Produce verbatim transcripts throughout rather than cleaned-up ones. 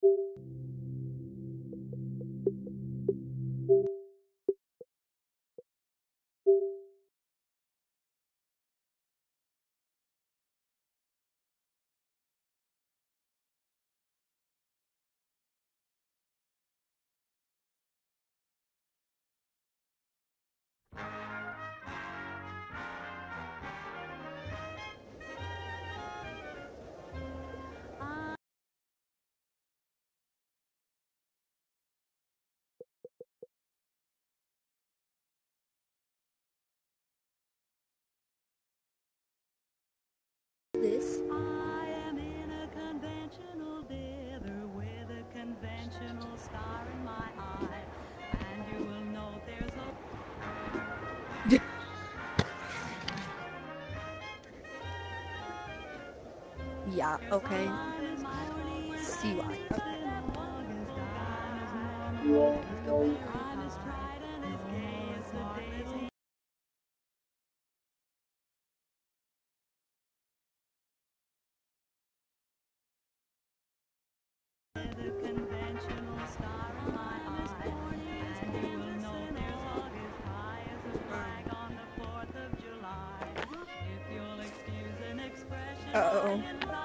This. I am in a conventional dither with a conventional star in my eye, and you will note there's a Yeah, okay. See why. I'm as tried and as gay as the daisy. With a conventional star in my eye, and you will know there's August high as a flag on the fourth of July. If you'll excuse an expression, Uh-oh. I and I'm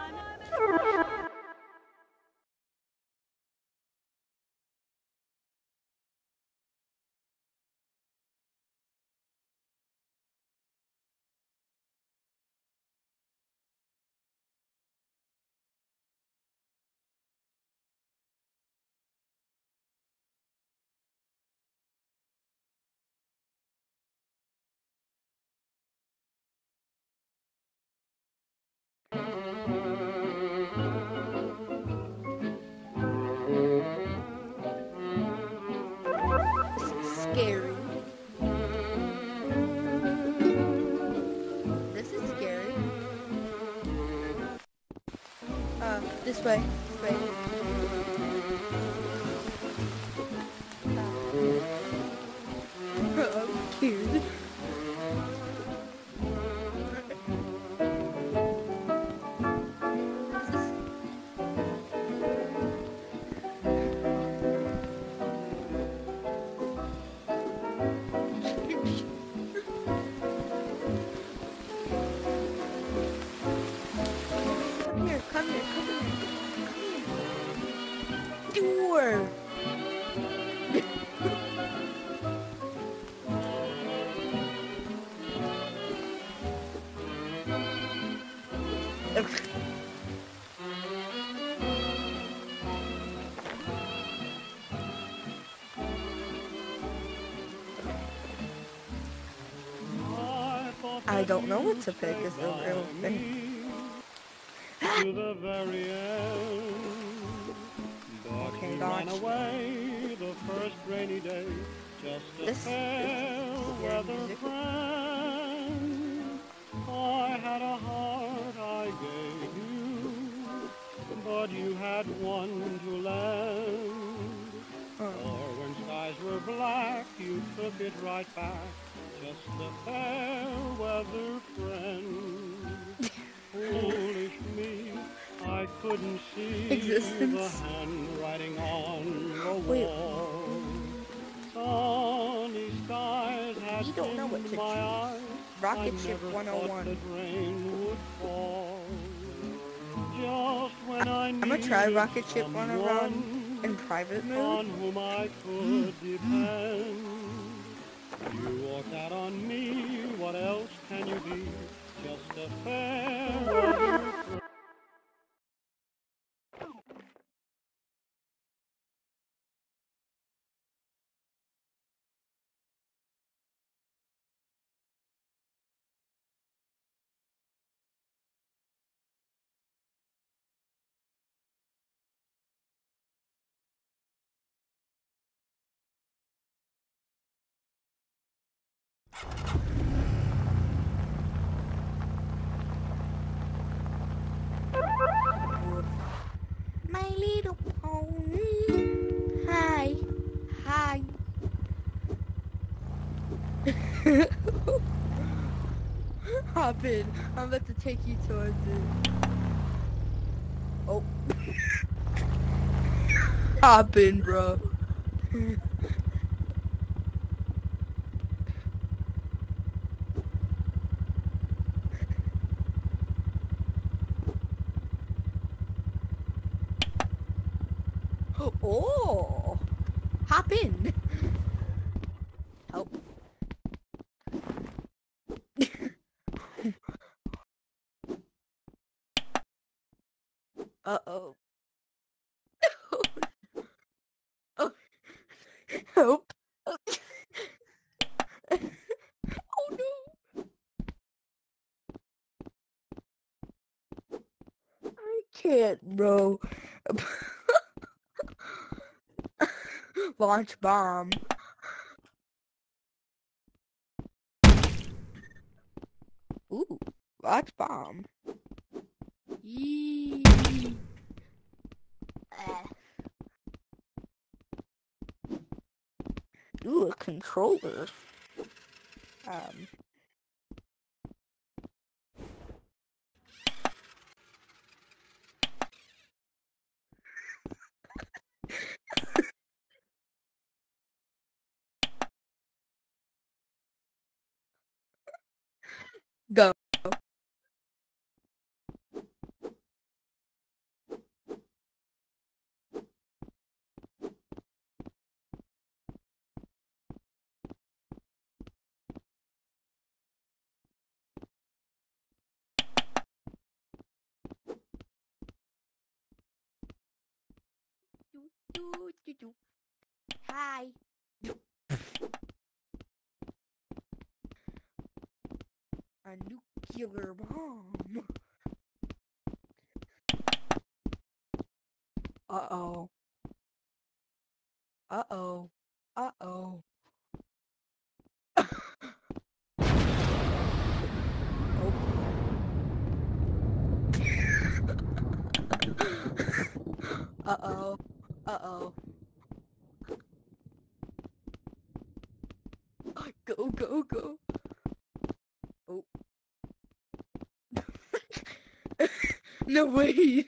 Scary. This is scary. Uh, this way. This way. Uh, I'm scared. Come here, come here, come here. Come here. Door. I don't know what to pick is the real thing. To the very end, but Okay, you gotcha. ran away the first rainy day, just a This- fair this is weather music. friend. I had a heart I gave you, but you had one to lend. Oh. Or when skies were black, you took it right back, just a fair weather friend. Foolish me, I couldn't see Existence. the handwriting on the Wait. wall. Sunny skies had You don't know what dimmed to my choose. eyes. Rocket I Ship never one oh thought one. that rain would fall. Just when I I'm gonna try needed Rocket Ship one oh one someone in private on mode. whom I could depend. You walked out on me, what else can you be? Just a fair weather friend. My little pony. Hi. Hi. Hop in. I'm about to take you towards it. Oh. Hop in, bro. Oh, hop in. Help. Uh-oh. Oh, help. Oh no. I can't, bro. Launch bomb. Ooh, launch bomb. Yee. Ah. Ooh, a controller. Um. Go. Do, do, do, do. Hi. A nuclear bomb. Uh-oh. Uh-oh. Uh-oh. Uh-oh. Uh-oh. Go, go, go. Oh. No way.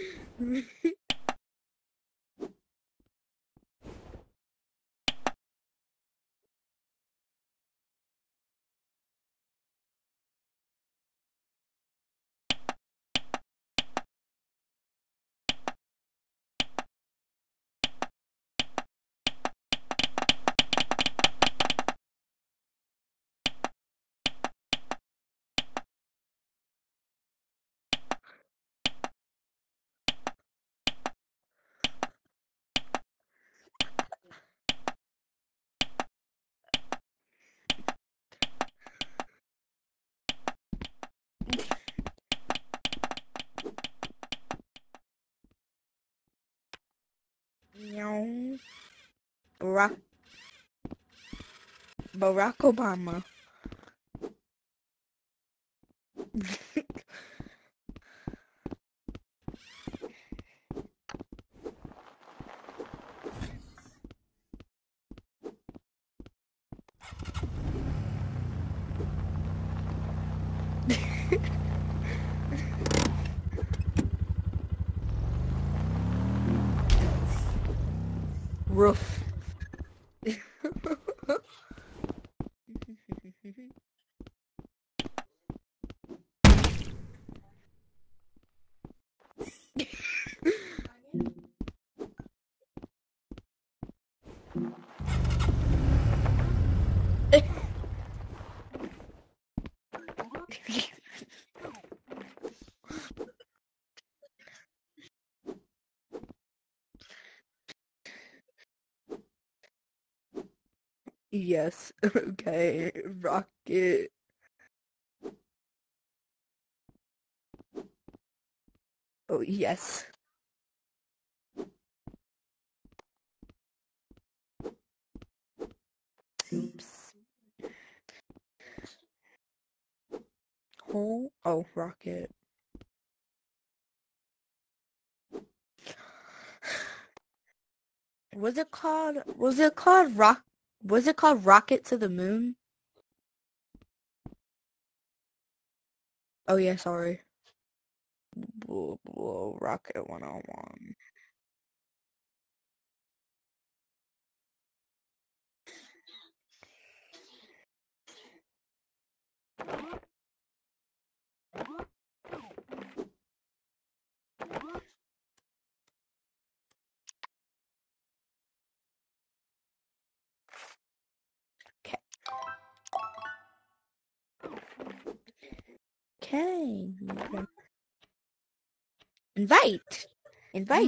Meow. Barack, Barack Obama. Roof. Yes. Okay. Rocket. Oh, yes. Oops. Oh, oh, rocket. Was it called, was it called rock, was it called Rocket to the Moon? Oh, yeah, sorry. Whoa, whoa, Rocket one oh one. Okay. You can invite. Invite.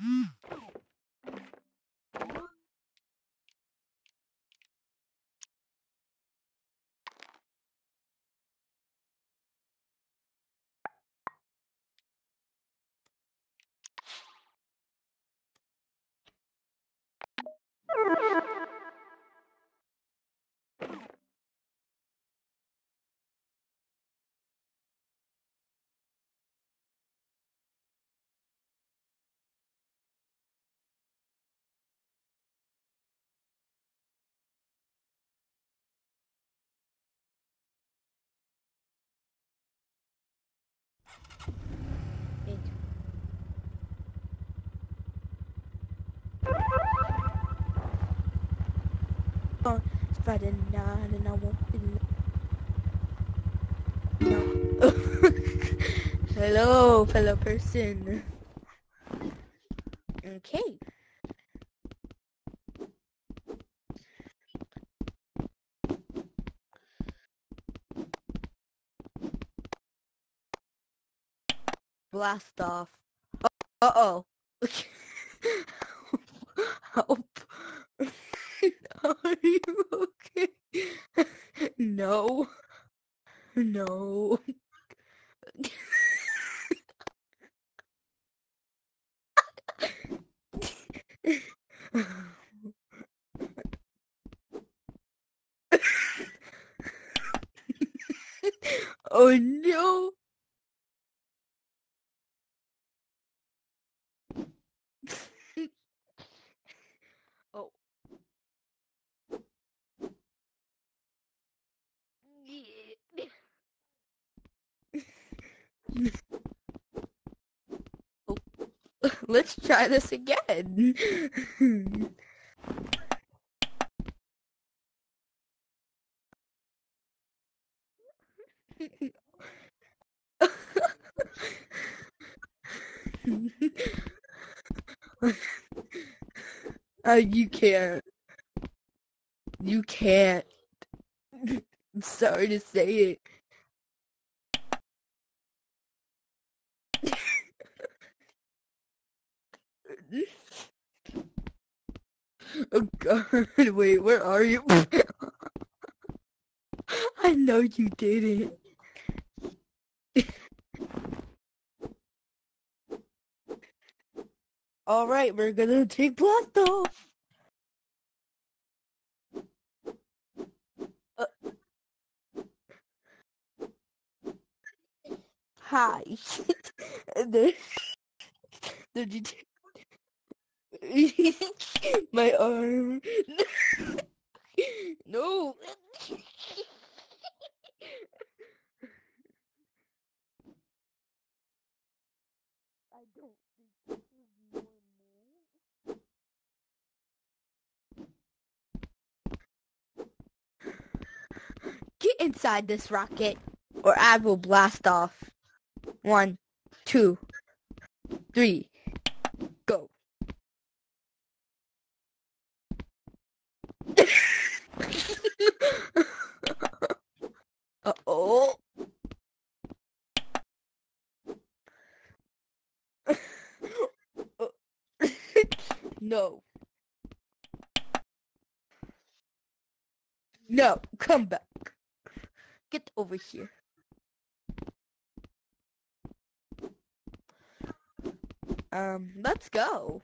Oh, it's Friday night and I won't be no. Hello, fellow person. Okay. Blast off. Uh oh. Help. Are you okay? No. No. Oh no. Oh. Oh. Let's try this again. uh, you can't. You can't. I'm sorry to say it. Oh god, wait, where are you? I know you did it. Alright, we're gonna take blast off. Uh, hi. There- Did you take my arm? No. I don't think this is normal. Get inside this rocket, or I will blast off. One, two, three, go. Uh-oh. No. No, come back. Get over here. Um, let's go.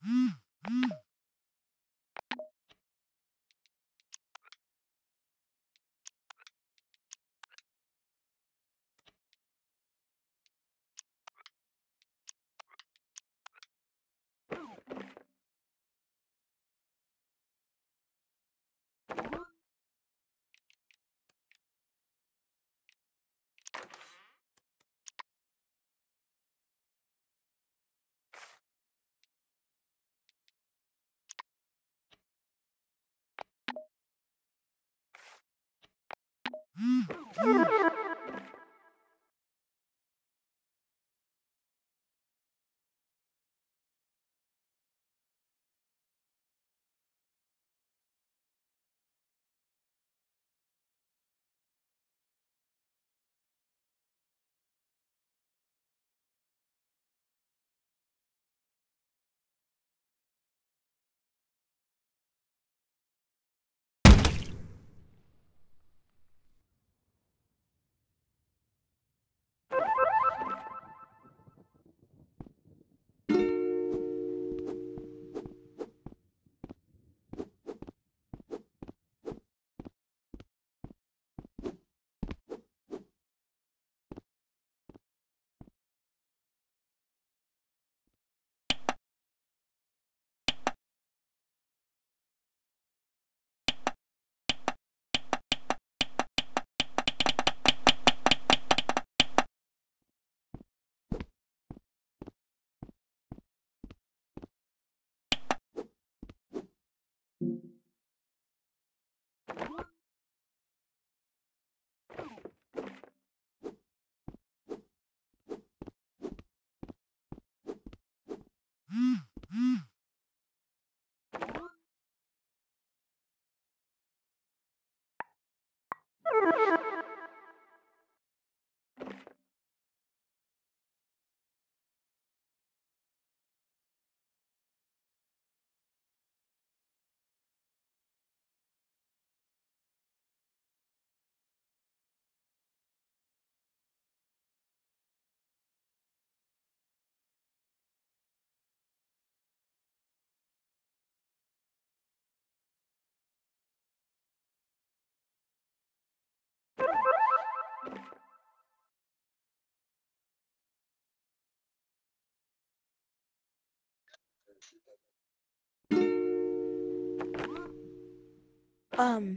Um,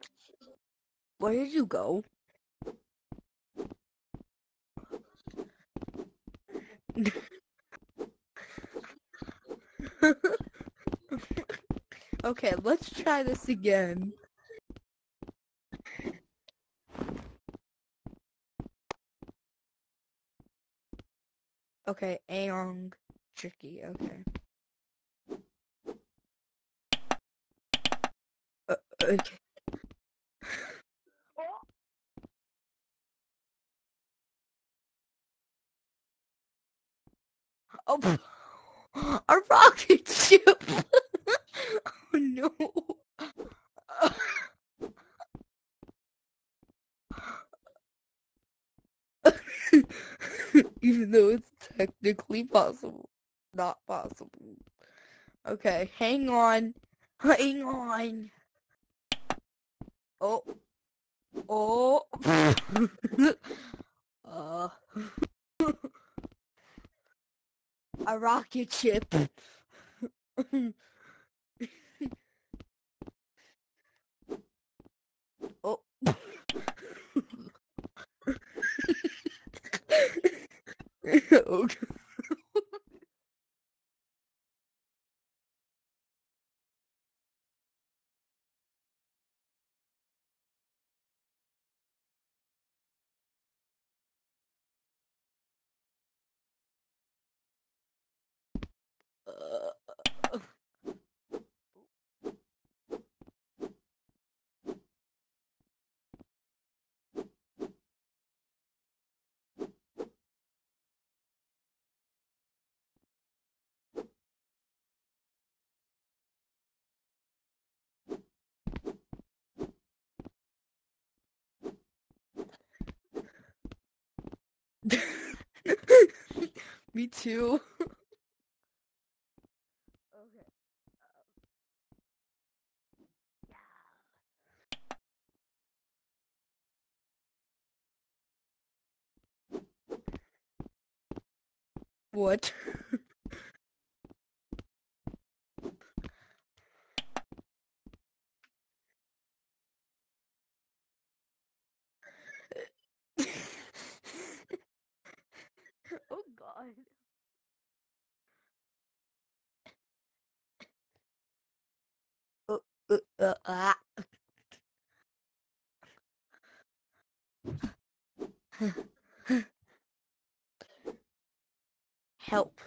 where did you go? Okay, let's try this again. Okay, Aeong tricky, okay. Uh, okay. Oh, a rocket ship! Oh no. Even though it's technically possible. Not possible. Okay, hang on. Hang on. Oh. Oh. uh. A rocket ship. Oh. Okay. Uh, Me too. What? Oh God. Uh, uh, uh, ah. Help.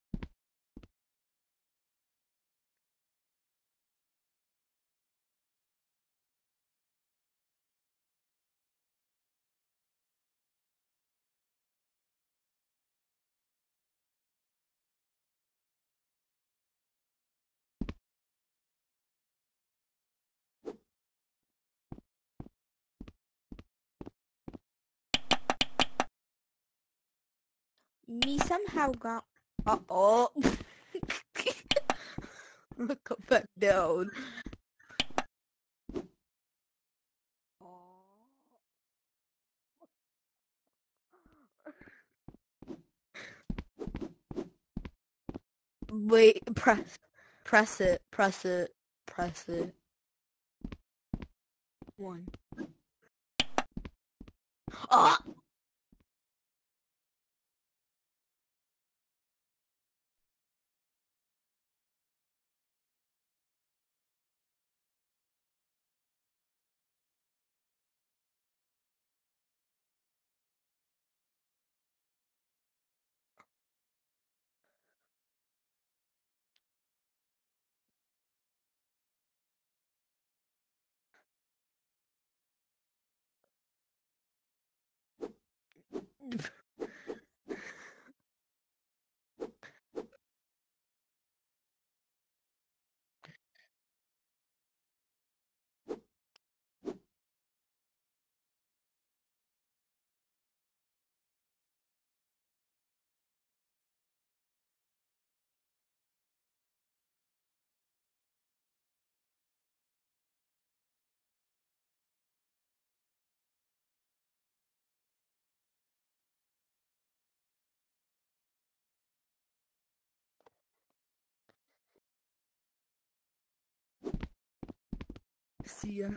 Me somehow got. Uh oh. Come back down. Wait, press, press it, press it, press it. One. Ah! See ya.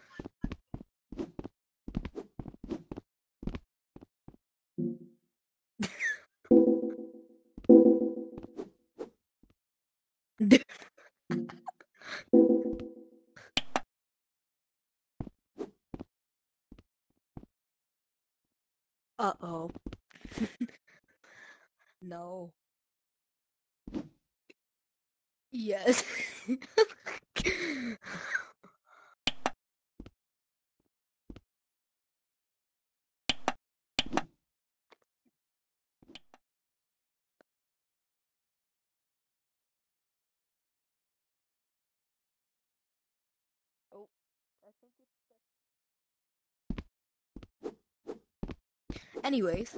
Uh oh. No. Yes. Oh, I think it's. Anyways.